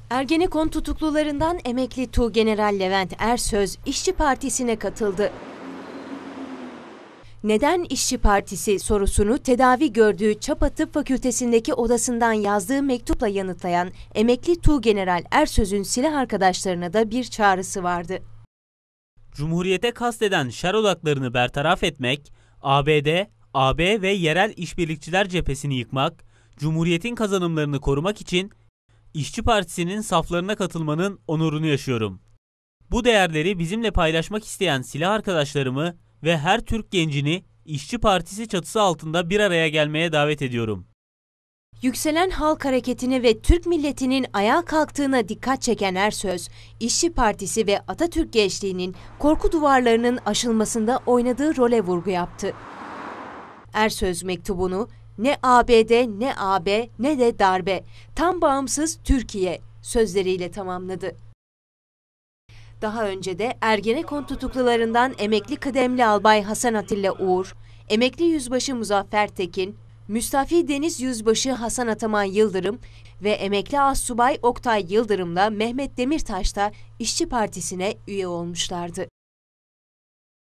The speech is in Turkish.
Ergenekon tutuklularından emekli Tuğgeneral Levent Ersöz İşçi Partisi'ne katıldı. Neden İşçi Partisi sorusunu tedavi gördüğü Çapa Tıp Fakültesindeki odasından yazdığı mektupla yanıtlayan emekli Tuğgeneral Ersöz'ün silah arkadaşlarına da bir çağrısı vardı. Cumhuriyete kasteden şer odaklarını bertaraf etmek, ABD, AB ve yerel işbirlikçiler cephesini yıkmak, Cumhuriyetin kazanımlarını korumak için İşçi Partisi'nin saflarına katılmanın onurunu yaşıyorum. Bu değerleri bizimle paylaşmak isteyen silah arkadaşlarımı ve her Türk gencini İşçi Partisi çatısı altında bir araya gelmeye davet ediyorum. Yükselen halk hareketini ve Türk milletinin ayağa kalktığına dikkat çeken Ersöz, İşçi Partisi ve Atatürk gençliğinin korku duvarlarının aşılmasında oynadığı role vurgu yaptı. Ersöz mektubunu "Ne ABD, ne AB, ne de darbe, tam bağımsız Türkiye" sözleriyle tamamladı. Daha önce de Ergenekon tutuklularından emekli kıdemli albay Hasan Atilla Uğur, emekli yüzbaşı Muzaffer Tekin, müstafi deniz yüzbaşı Hasan Ataman Yıldırım ve emekli astsubay Oktay Yıldırım'la Mehmet Demirtaş da İşçi Partisi'ne üye olmuşlardı.